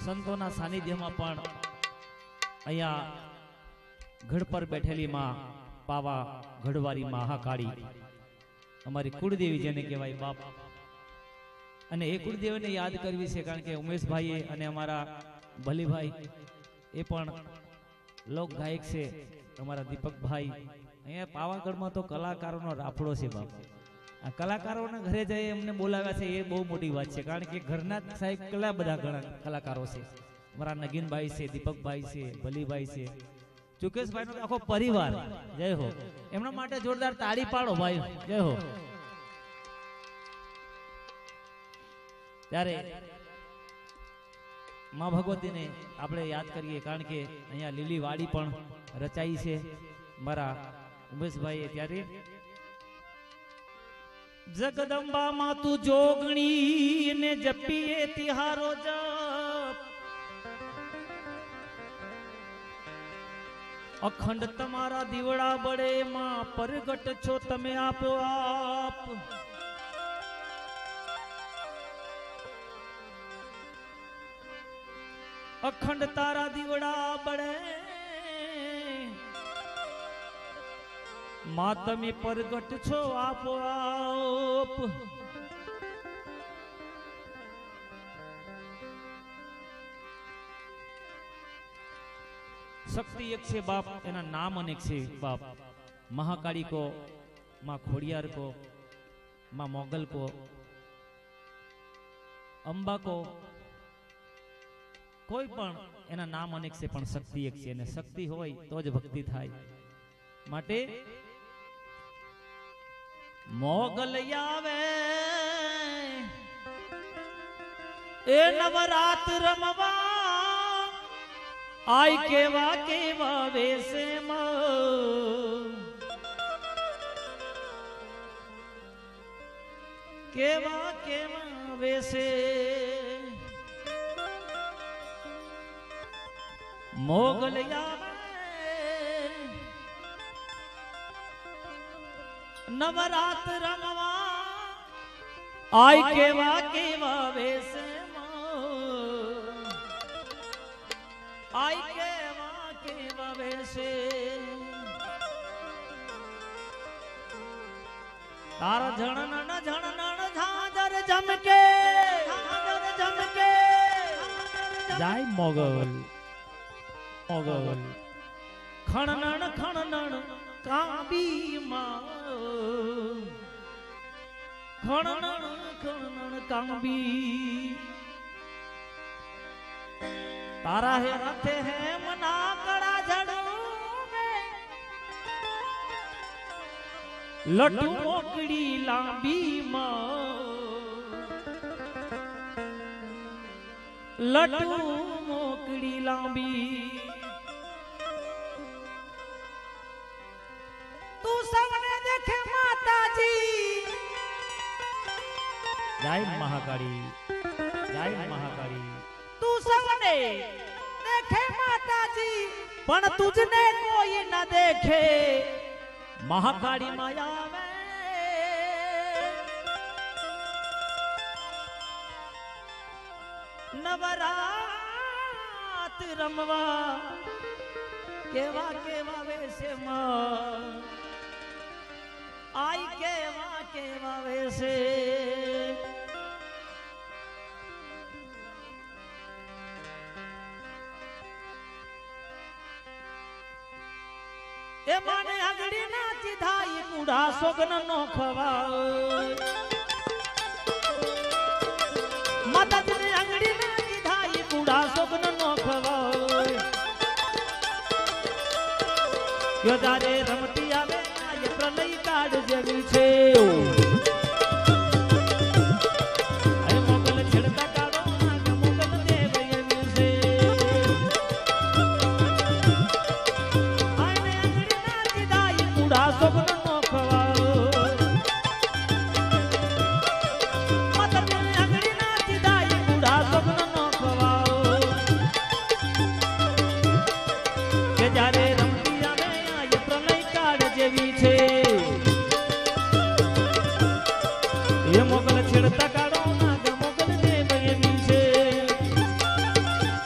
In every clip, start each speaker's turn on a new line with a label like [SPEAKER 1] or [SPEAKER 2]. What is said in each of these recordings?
[SPEAKER 1] સંતોના સાનિધ્યમાં પણ અહીંયા ગઢ પર બેઠેલી માં પાવા ગઢવારી મહાકાળી અમારી કુળદેવી જેને કહેવાય બાપ, અને એ કુળદેવીને યાદ કરવી છે કારણ કે ઉમેશભાઈએ અને અમારા ભલીભાઈ એ પણ લોક ગાયક છે, અમારા દીપકભાઈ. અહીંયા પાવાગઢમાં તો કલાકારોનો રાફડો છે બાપ. આ કલાકારોના ઘરે જઈ અમને બોલાવ્યા છે એ બહુ મોટી વાત છે, કારણ કે ઘરના સાહેબ કેટલા બધા ઘણા કલાકારો છે. અમારા નગીનભાઈ છે, દીપકભાઈ છે, ભલીભાઈ છે, ચુકેશભાઈ નો આખો પરિવાર. જય હો, એમના માટે જોરદાર તાળી પાડો ભાઈ. જય હો. ત્યારે માં ભગવતીને આપણે યાદ કરીએ, કારણ કે અહીંયા લીલી વાડી પણ રચાઈ છે મારા ઉમેશભાઈએ. ત્યારે જગદંબા માં તું જોગણી ને જપીએ તિહારો જપ, અખંડ તમારા દીવડા બળે માં પરગટ છો તમે આપો આપ. અખંડ તારા દીવડા બળે માં તમે પરગટ છો આપો આપ. शक्ति एक से बाप, एना नाम अनेक से बाप. महाकाली को, माँ खोड़ियार को, माँ मोगल को, अंबा को, कोई पण एना नाम अनेक से पण शक्ति एक छे, ने शक्ति होय तो ज भक्ति थाय. माटे मोगल आवे ए नवरात रमवा, आई केवा केवा वेसे केवा केवा वेसे. मोगल आवे नवरात रमवा, आई केवा केवा वेसे, आई केवा केवा वेसे. तारा झणनन झणनन झांझर झमके, झांझर झमके. जाय मोगल मोगल खणनन खणनन काबी मां, खणनन खणनन काबी. तारा है रथे है मना कड़ा झड़ू में, लड्डू मोकड़ी लांबी मां, लड्डू मोकड़ी लांबी. तू सबने देखे माता जी, जय महाकाली, जय महाकाली. तू सबने देखे माता जी, पण तुझने कोई न देखे. महाकाली माया में नवरात रमवा, केवा केवा वेसे मां, आई केवा केवा वेसे. ए माने आगड़ी नाची धाई कूड़ा सोगन नो खवाय, माता जी ने आगड़ी नाची धाई कूड़ा सोगन नो खवाय. यो जारे रमती आवे ये प्रलय काढ जेवी छे. अरे मोगल छेड़ता काढो नाग मोगल देव एवी छे. सोगन नो खवाओ, माता जी ने आगड़ी नाची दाई कूड़ा सोगन नो खवाओ. के जारे रमती आवे ये प्रलय काढ जेवी छे. ये मोगल छेड़ता काढो नाग मोगल देव एवी छे.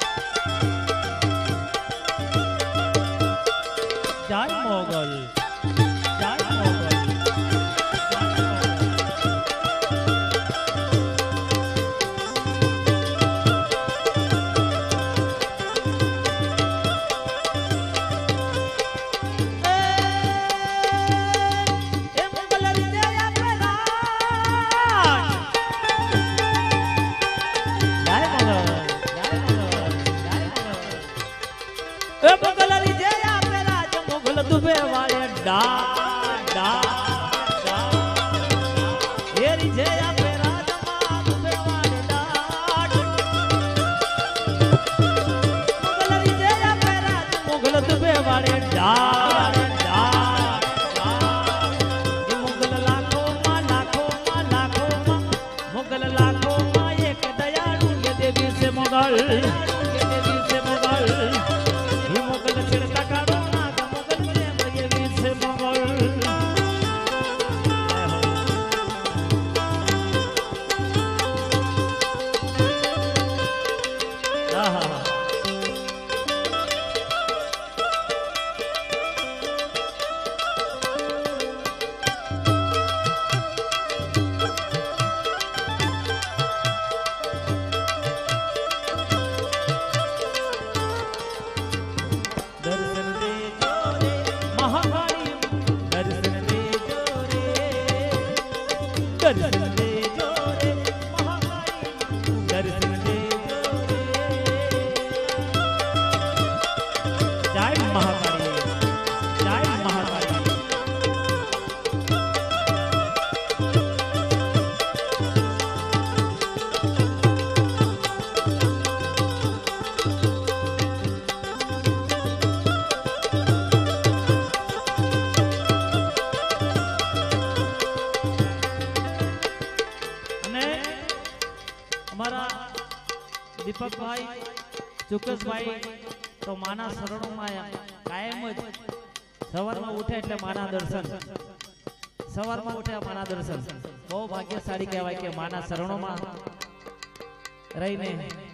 [SPEAKER 1] दीपक भाई चुकस भाई तो माना शरणों में कायम सवार में उठे એટલે माना दर्शन सवार में उठे माना दर्शन बहु भाग्यशाली कहवाय के माना शरणों में रहीने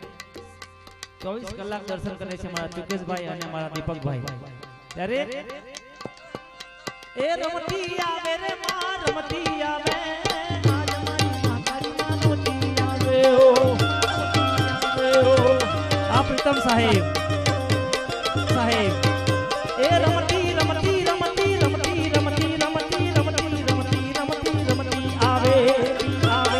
[SPEAKER 1] 24 कलाक दर्शन करे छे मारा चुकेश भाई अने मारा दीपक भाई त्यारे ए रमती आवे रे मां रमती आवे आज मारी मातारी मानवती आवे ओ प्रीतम साहेब ए रमती रमती रमती रमती रमती रमती रमती रमती रमती रमती आवे आवे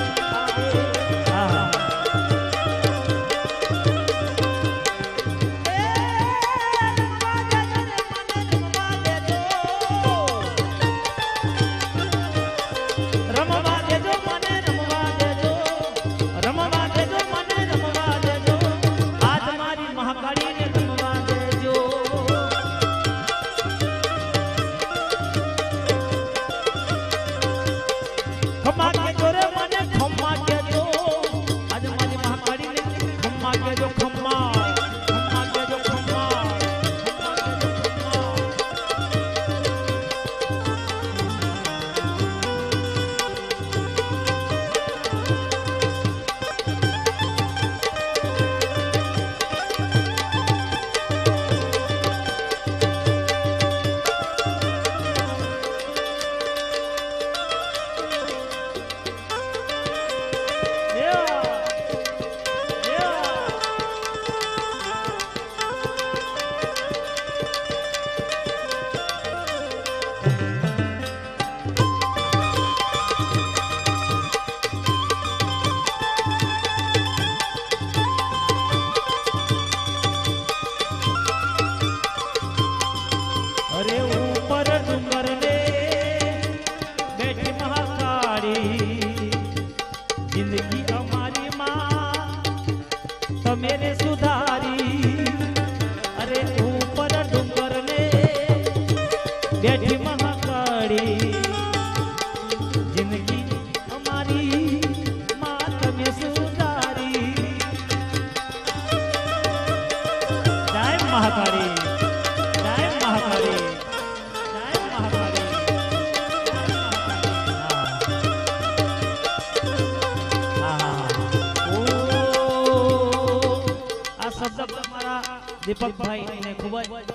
[SPEAKER 1] दीपक भाई ने खूब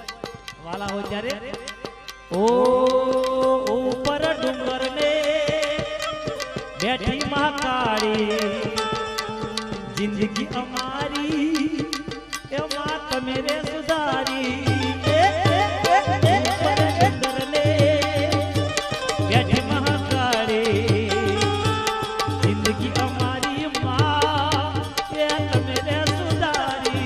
[SPEAKER 1] वाला हो जारे ओ ऊपर डूंगर ने बैठी महाकाली जिंदगी हमारी ए मात मेरे सुधारी डूंगर ने बैठी महाकाली जिंदगी हमारी माँ ए मेरे सुधारी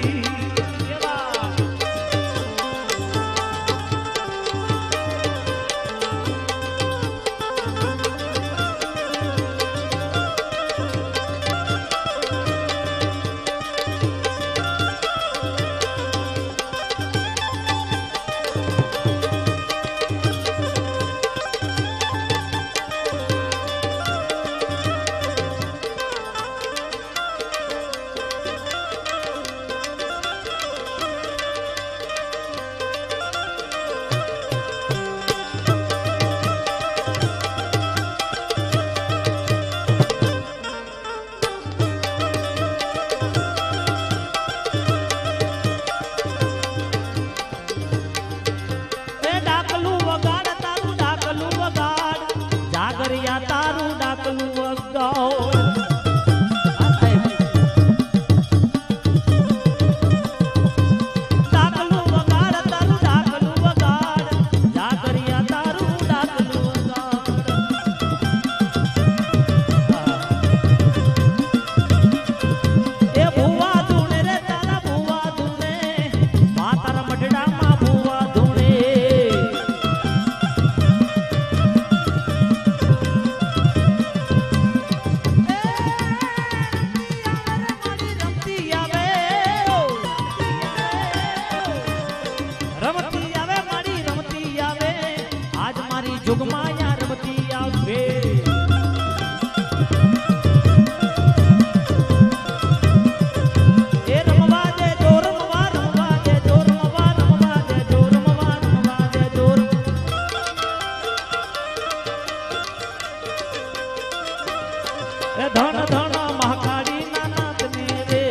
[SPEAKER 1] धन धन महाकाली नाथ ने रे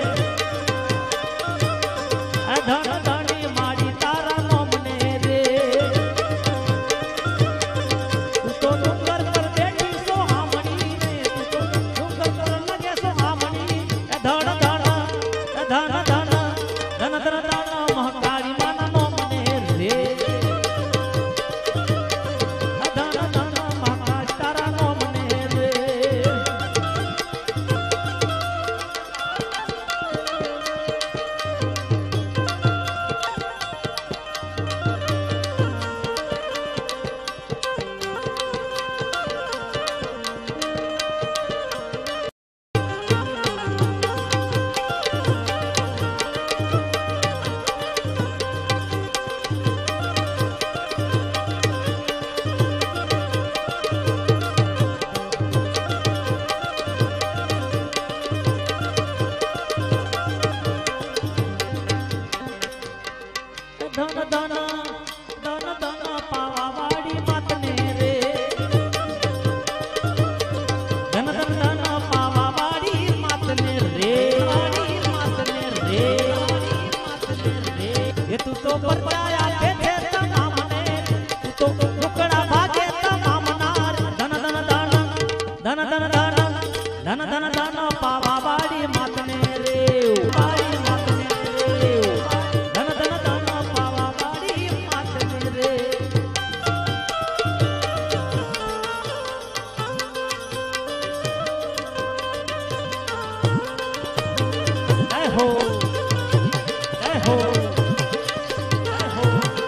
[SPEAKER 1] धन धनी मारी तारा नोम ने रे तू तो डूंगर पर बैठी सोहामणी रे तू तो डूंगर पर लगे सोहामणी धन धन धन धन धन धन धन महाकाली माना नोम ने रे धन धन महाकाली तारा नोम ने रे धन धन धन धन पावा वाड़ी मात ने रे धन धन धन पावा वाड़ी मात ने रे वाड़ी मात ने रे मात ने रे ये तू तो परचाया के थे तमाम ने तू तो टुकड़ा भागे तमाम नार धन धन धन धन धन धन धन धन धन पावा वाड़ी मात ने रे वाड़ी मात ने रे धन धन धन पावा वाड़ी मात ने रे जय हो जय हो जय हो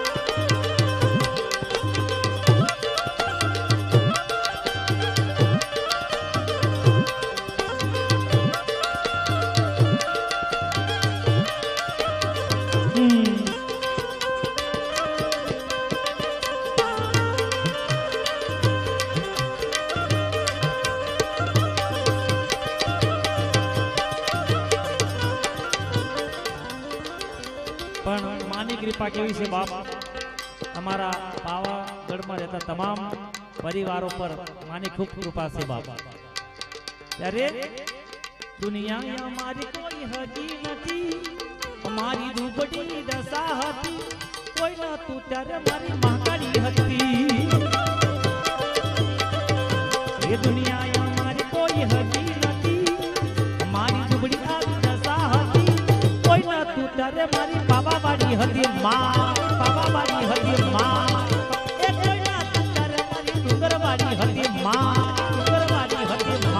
[SPEAKER 1] પણ માની કૃપા કેવી છે બાપ અમારા પાવાગઢમાં રહેતા તમામ પરિવારો પર માની ખૂબ કૃપા છે બાપ ત્યારે દુનિયા અમારી કોઈ હજી નથી અમારી દુબળી દશા હતી કોઈ નતું ત્યારે મારી મહાકાળી હતી એ દુનિયા અમારી કોઈ હજી નથી અમારી દુબળી દશા હતી કોઈ નતું ત્યારે મારી બાબા વાડી હતી માં બાબા વાડી હતી માં એ કોઈ નતું ત્યારે મારી ડુંગર વાડી હતી માં ડુંગર વાડી હતી માં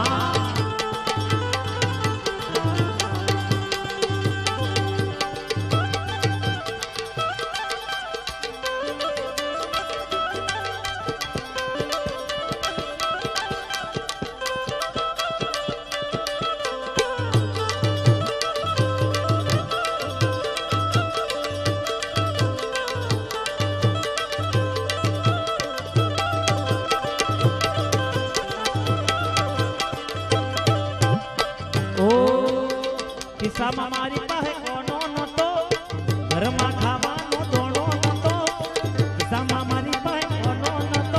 [SPEAKER 1] ખિસ્સામાં મારી પાસે કોનો નતો ઘરમાં ખાવાનો દોણો નતો ખિસ્સામાં મારી પાસે કોનો નતો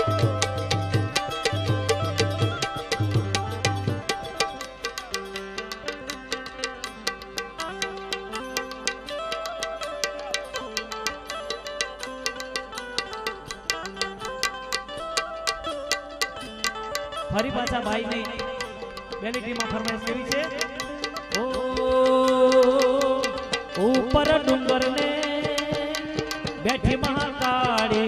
[SPEAKER 1] ફરી પાછા ભાઈને બેલિટીમાં ફરમાઈશ કરી છે ऊपर डूंगर ने बैठी महाकाली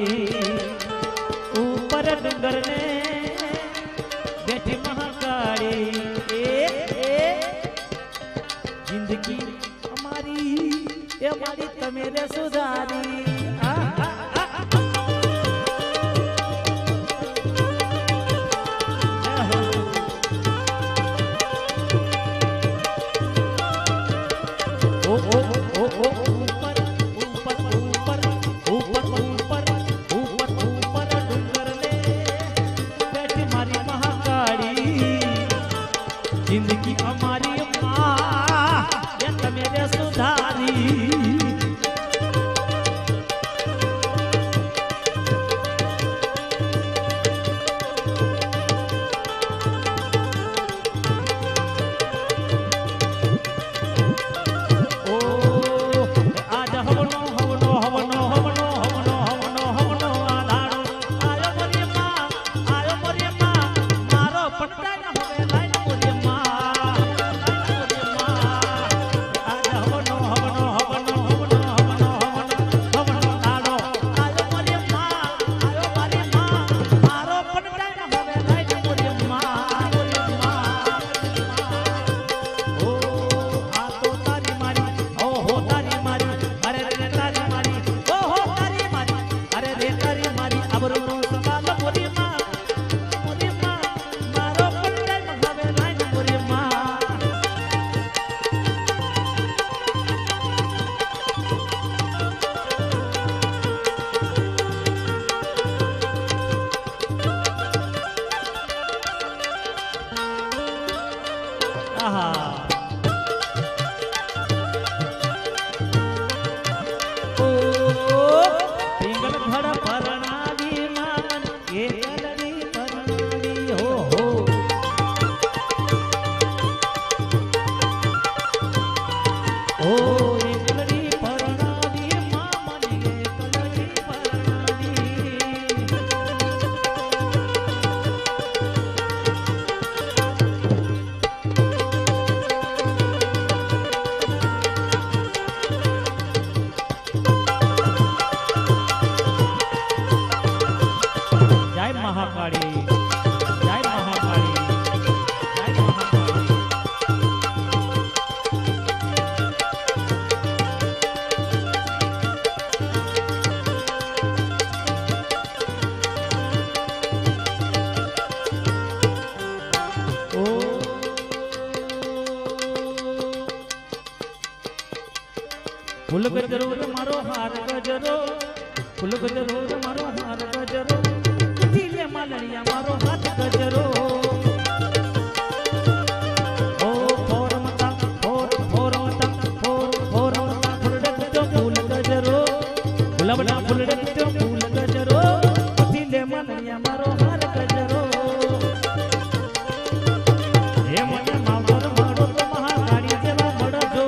[SPEAKER 1] ऊपर डूंगर ने बैठी महाकाली जिंदगी हमारी तमेरे सुधारी जिंदगी हमारी माँ ये मेरे सुधारी आहा ओ पिंगल घर परणावी मामन के कलरी परणावी हो ओ कलरी परणावी मामन के कलरी परणावी जय महाकाली जय महाकाली जय महाकाली ओ फूल गजरो मारो हार गजरो फूल गजरो मारो हार गजरो दिले मालड़िया मारो हाथ गजरो ओ फोरमता फोरमता फोरमता फुलडकतो फूल गजरो गुलाबड़ा फुलडकतो फूल गजरो दिले मालड़िया मारो हार गजरो हे मने मावर मारो तो महाकाली जेवा मड़जो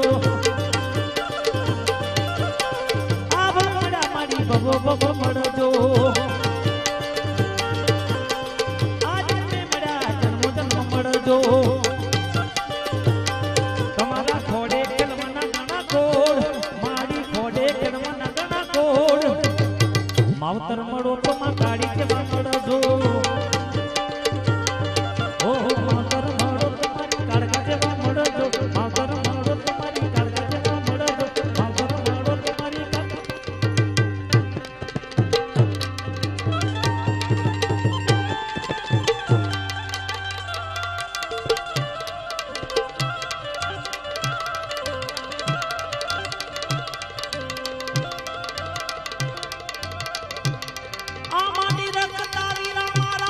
[SPEAKER 1] आभ मड़ा मारी बबो बबो मड़जो जो तुम्हारा खोड़े कलमना गणा कोड माड़ी खोड़े कलमना गणा कोड मावतर मड़ो तो महाकाली के मड़ जो ओ मावतर मड़ो तुम्हारी काड़का के मड़ जो मावतर मड़ो तुम्हारी काड़का के मड़ जो मावतर मड़ो तुम्हारी आमानी रखता वीरा मारा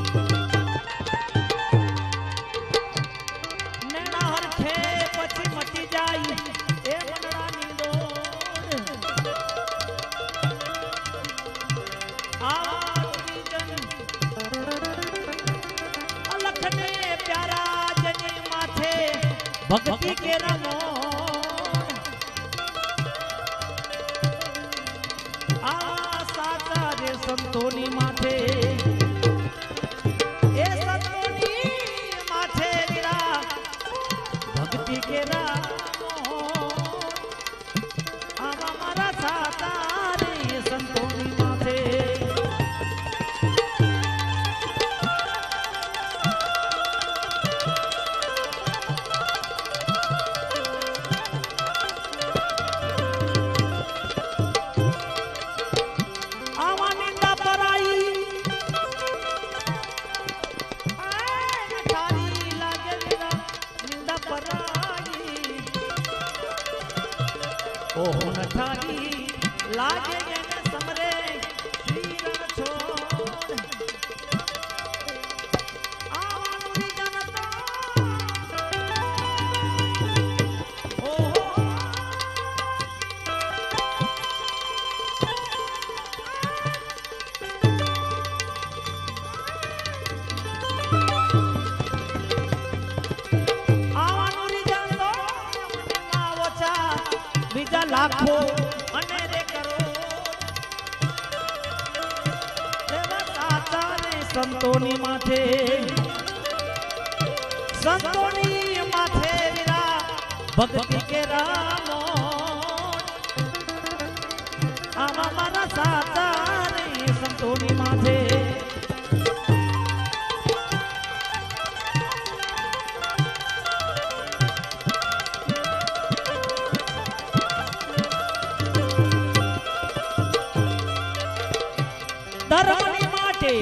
[SPEAKER 1] नेना हर खे पछी मटी जाई ए मनरानी डोर आवारी जन अलख ने प्यारा जनी माथे भक्ति के रंगो संतोनी माथे ए संतोनी माथे वीरा भक्ति के रामो आवा मारा साता रे संतोनी माथे ओहो नठारी लागे जने समरे श्रीरण छोड़ आवानुरी जनता ओहो आवानुरी जनता मावचा बीजा लाखों अनेरे करोड़ देवा साता ने संतोनी माथे वीरा भक्ति के रामो आमा मारा साता ने संतोनी माथे धर्मनी माटे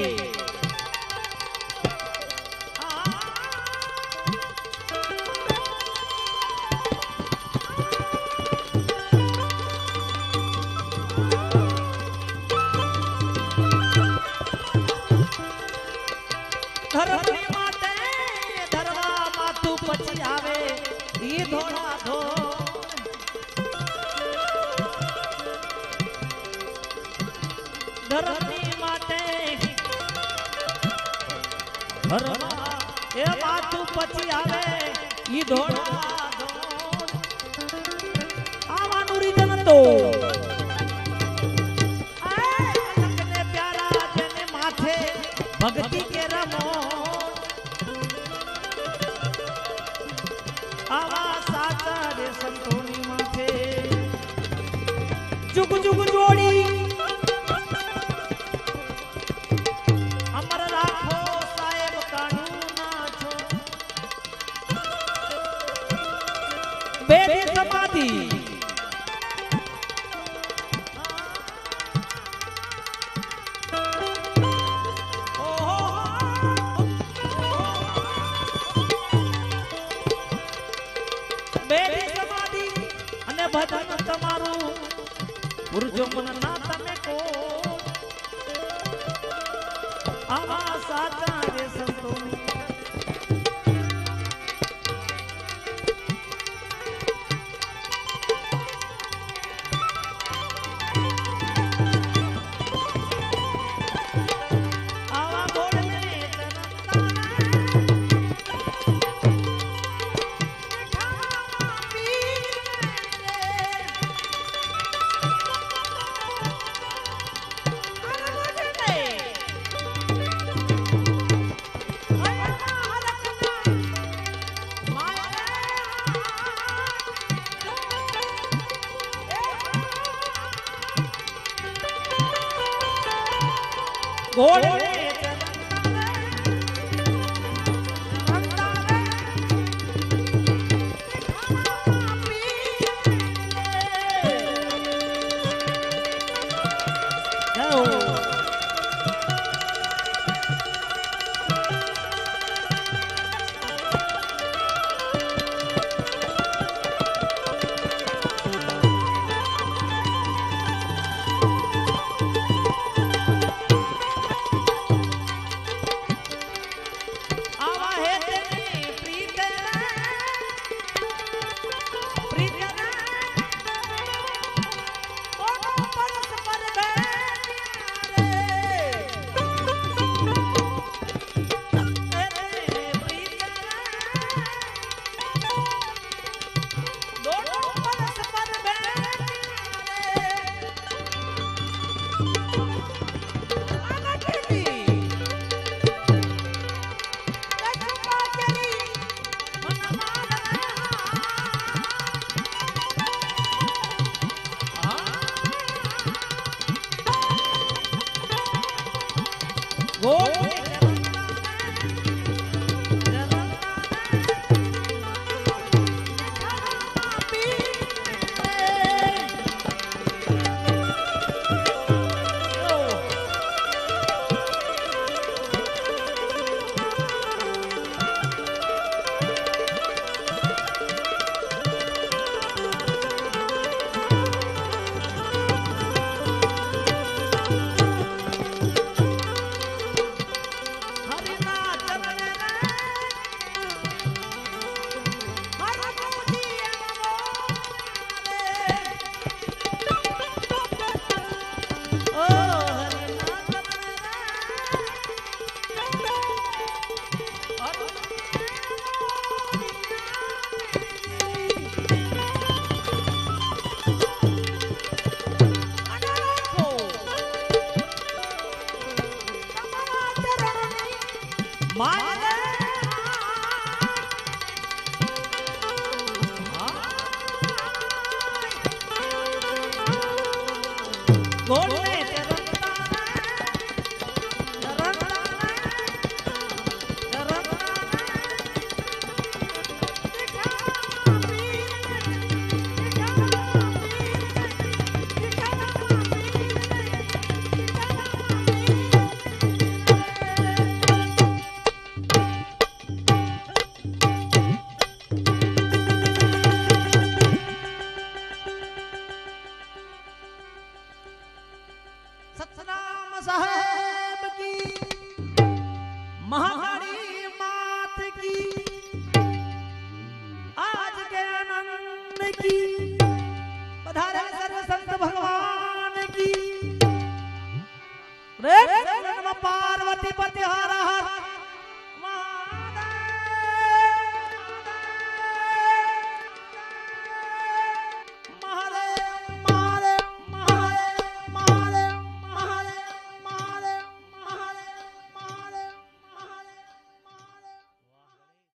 [SPEAKER 1] तू पची आवे ई धोड़ा आवानु रीजन तो ने प्यारा जने माथे भक्ति के रमो आवा साचा रे संतोनी माथे जुग जुग जोड़ी अमर राखो साहेब कानू नाचो बेदी समाधि भजन तमारू पुरजो मन ना तमे को आवा साचा रे संतोनी आवा बोलने घोड़े